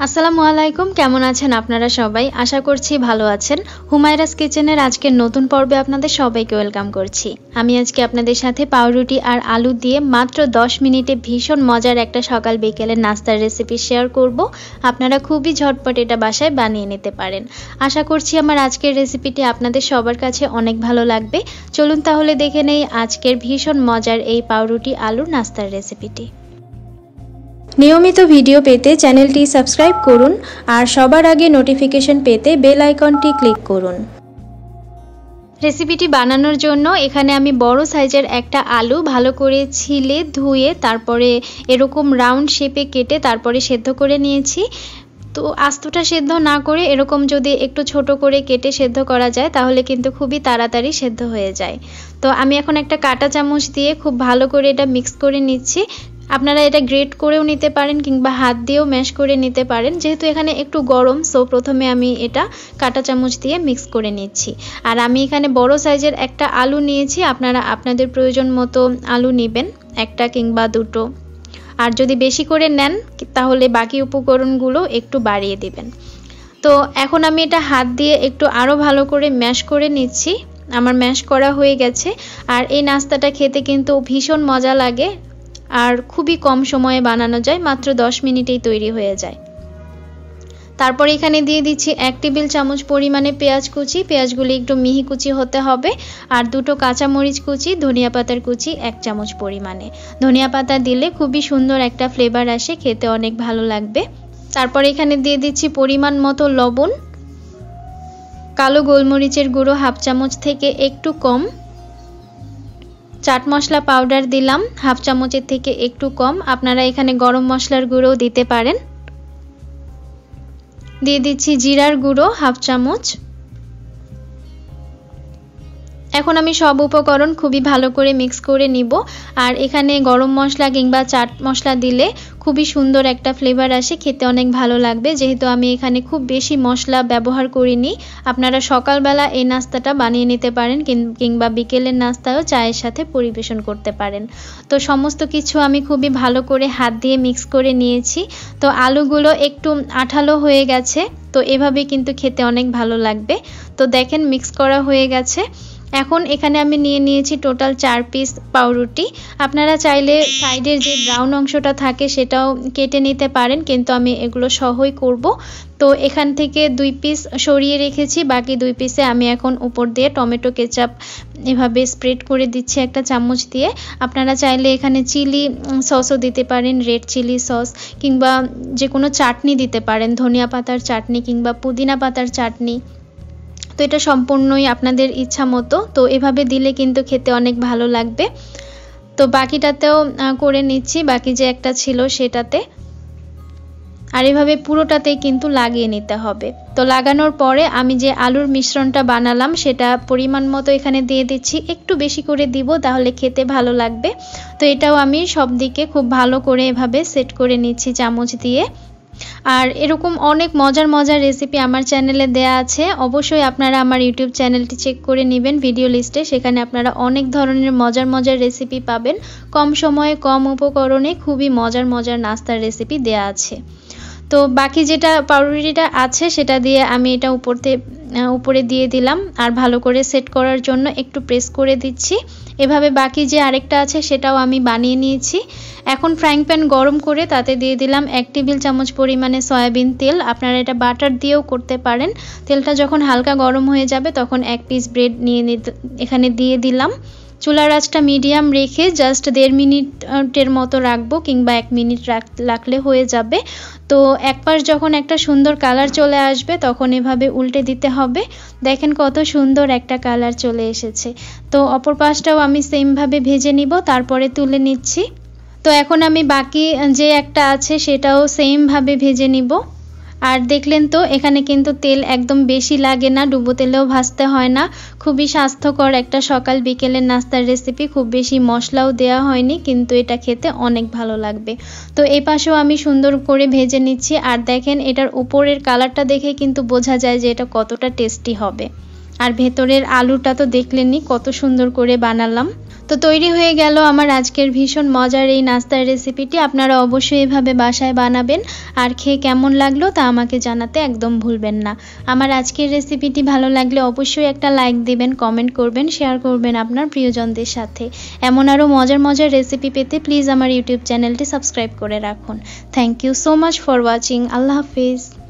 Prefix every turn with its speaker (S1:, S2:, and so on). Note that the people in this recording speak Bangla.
S1: আসসালামু আলাইকুম, কেমন আছেন আপনারা সবাই? আশা করছি ভালো আছেন। হুমায়রাস কিচেনের আজকের নতুন পর্বে আপনাদের সবাইকে ওয়েলকাম করছি। আমি আজকে আপনাদের সাথে পাউরুটি আর আলু দিয়ে মাত্র 10 মিনিটে ভীষণ মজার একটা সকাল বিকেলের নাস্তার রেসিপি শেয়ার করব। আপনারা খুবই ঝটপট এটা বাসায় বানিয়ে নিতে পারেন। আশা করছি আমার আজকের রেসিপিটি আপনাদের সবার কাছে অনেক ভালো লাগবে। চলুন তাহলে দেখে নেই আজকের ভীষণ মজার এই পাউরুটি আলুর নাস্তার রেসিপিটি। নিয়মিত ভিডিও পেতে চ্যানেলটি সাবস্ক্রাইব করুন আর সবার আগে নোটিফিকেশন পেতে বেল আইকনটি ক্লিক করুন। রেসিপিটি বানানোর জন্য এখানে আমি বড় সাইজের একটা আলু ভালো করে ছিলে ধুয়ে তারপরে এরকম রাউন্ড শেপে কেটে তারপরে সেদ্ধ করে নিয়েছি। তো আস্তটা সেদ্ধ না করে এরকম যদি একটু ছোট করে কেটে সেদ্ধ করা যায় তাহলে কিন্তু খুবই তাড়াতাড়ি সেদ্ধ হয়ে যায়। তো আমি এখন একটা কাঁটা চামচ দিয়ে খুব ভালো করে এটা মিক্স করে নিচ্ছি। আপনারা এটা গ্রেট করেও নিতে পারেন কিংবা হাত দিয়েও ম্যাশ করে নিতে পারেন। যেহেতু এখানে একটু গরম, সো প্রথমে আমি এটা কাঁটা চামচ দিয়ে মিক্স করে নিচ্ছি। আর আমি এখানে বড় সাইজের একটা আলু নিয়েছি, আপনারা আপনাদের প্রয়োজন মতো আলু নেবেন, একটা কিংবা দুটো। আর যদি বেশি করে নেন তাহলে বাকি উপকরণগুলো একটু বাড়িয়ে দিবেন। তো এখন আমি এটা হাত দিয়ে একটু আরও ভালো করে ম্যাশ করে নিচ্ছি। আমার ম্যাশ করা হয়ে গেছে। আর এই নাস্তাটা খেতে কিন্তু ভীষণ মজা লাগে আর খুবই কম সময়ে বানানো যায়, মাত্র 10 মিনিটেই তৈরি হয়ে যায়। তারপর এখানে দিয়ে দিচ্ছি 1 টেবিল চামচ পরিমাণে পেঁয়াজ কুচি। পেঁয়াজগুলি একটু মিহি কুচি হতে হবে। আর দুটো কাঁচামরিচ কুচি, ধনিয়া পাতার কুচি 1 চামচ পরিমাণে। ধনিয়া পাতা দিলে খুবই সুন্দর একটা ফ্লেভার আসে, খেতে অনেক ভালো লাগবে। তারপর এখানে দিয়ে দিচ্ছি পরিমাণ মতো লবণ, কালো গোলমরিচের গুঁড়ো 1/2 চামচ থেকে একটু কম, চাট মশলা পাউডার দিলাম 1/2 চামচের থেকে একটু কম। আপনারা এখানে গরম মশলার গুঁড়োও দিতে পারেন। দিয়ে দিচ্ছি জিরার গুঁড়ো 1/2 চামচ। এখন আমি সব উপকরণ খুবই ভালো করে মিক্স করে নিব। আর এখানে গরম মশলা কিংবা চাট মশলা দিলে খুবই সুন্দর একটা ফ্লেভার আসে, খেতে অনেক ভালো লাগবে। যেহেতু আমি এখানে খুব বেশি মশলা ব্যবহার করিনি, আপনারা সকালবেলা এই নাস্তাটা বানিয়ে নিতে পারেন কিংবা বিকেলের নাস্তাও চায়ের সাথে পরিবেশন করতে পারেন। তো সমস্ত কিছু আমি খুবই ভালো করে হাত দিয়ে মিক্স করে নিয়েছি। তো আলুগুলো একটু আঠালো হয়ে গেছে, তো এভাবে কিন্তু খেতে অনেক ভালো লাগবে। তো দেখেন মিক্স করা হয়ে গেছে। এখন এখানে আমি নিয়ে নিয়েছি টোটাল 4 পিস পাউরুটি। আপনারা চাইলে সাইডের যে ব্রাউন অংশটা থাকে সেটাও কেটে নিতে পারেন, কিন্তু আমি এগুলো সহই করব। তো এখান থেকে 2 পিস সরিয়ে রেখেছি, বাকি 2 পিসে আমি এখন উপর দিয়ে টমেটো কেচাপ এভাবে স্প্রেড করে দিচ্ছি একটা চামচ দিয়ে। আপনারা চাইলে এখানে চিলি সসও দিতে পারেন, রেড চিলি সস, কিংবা যে কোনো চাটনি দিতে পারেন, ধনিয়া পাতার চাটনি কিংবা পুদিনা পাতার চাটনি। তো এটা সম্পূর্ণই আপনাদের ইচ্ছা মতো। তো এভাবে দিলে কিন্তু খেতে অনেক ভালো লাগবে। তো বাকিটাতেও করে নিচ্ছি, বাকি যে একটা ছিল সেটাতে। আর এভাবে পুরোটাতেই কিন্তু লাগিয়ে নিতে হবে। তো লাগানোর পরে আমি যে আলুর মিশ্রণটা বানালাম সেটা পরিমাণ মতো এখানে দিয়ে দিচ্ছি। একটু বেশি করে দিব, তাহলে খেতে ভালো লাগবে। তো এটাও আমি সব দিকে খুব ভালো করে এভাবে সেট করে নিচ্ছি চামচ দিয়ে। আর এরকম অনেক মজার মজার রেসিপি আমার চ্যানেলে দেয়া আছে। অবশ্যই আপনারা আমার ইউটিউব চ্যানেলটি চেক করে নেবেন ভিডিও লিস্টে, সেখানে আপনারা অনেক ধরনের মজার মজার রেসিপি পাবেন। কম সময়ে কম উপকরণে খুবই মজার মজার নাস্তার রেসিপি দেয়া আছে। তো বাকি যেটা পাউরুটিটা আছে সেটা দিয়ে আমি এটা উপরে দিয়ে দিলাম আর ভালো করে সেট করার জন্য একটু প্রেস করে দিচ্ছি। এভাবে বাকি যে আরেকটা আছে সেটাও আমি বানিয়ে নিয়েছি। এখন ফ্রাইং প্যান গরম করে তাতে দিয়ে দিলাম 1 টেবিল চামচ পরিমাণে সয়াবিন তেল। আপনারা এটা বাটার দিয়েও করতে পারেন। তেলটা যখন হালকা গরম হয়ে যাবে তখন 1 পিস ব্রেড নিয়ে এখানে দিয়ে দিলাম। চুলার আঁচটা মিডিয়াম রেখে জাস্ট 1.5 মিনিটের মতো রাখবো, কিংবা 1 মিনিট রাখলে হয়ে যাবে। তো এক পাশ যখন একটা সুন্দর কালার চলে আসবে তখন এভাবে উল্টে দিতে হবে। দেখেন কত সুন্দর একটা কালার চলে এসেছে। তো অপর পাশটাও আমি সেমভাবে ভেজে নিব, তারপরে তুলে নিচ্ছি। তো এখন আমি বাকি যে একটা আছে সেটাও সেমভাবে ভেজে নিব। আর দেখলেন তো এখানে কিন্তু তেল একদম বেশি লাগে না, ডুবো তেলেও ভাজতে হয় না। খুবই স্বাস্থ্যকর একটা সকাল বিকেলের নাস্তার রেসিপি, খুব বেশি মশলাও দেওয়া হয়নি, কিন্তু এটা খেতে অনেক ভালো লাগবে। তো এই পাশেও আমি সুন্দর করে ভেজে নিচ্ছি। আর দেখেন এটার উপরের কালারটা দেখে কিন্তু বোঝা যায় যে এটা কতটা টেস্টি হবে। আর ভেতরের আলুটা তো দেখলেনই কত সুন্দর করে বানালাম। তো তৈরি হয়ে গেল আমার আজকের ভীষণ মজার এই নাস্তার রেসিপিটি। আপনারা অবশ্যই এভাবে বাসায় বানাবেন আর খেয়ে কেমন লাগলো তা আমাকে জানাতে একদম ভুলবেন না। আমার আজকের রেসিপিটি ভালো লাগলে অবশ্যই একটা লাইক দিবেন, কমেন্ট করবেন, শেয়ার করবেন আপনার প্রিয়জনদের সাথে। এমন আরও মজার মজার রেসিপি পেতে প্লিজ আমার ইউটিউব চ্যানেলটি সাবস্ক্রাইব করে রাখুন। Thank you so much for watching. আল্লাহ হাফিজ।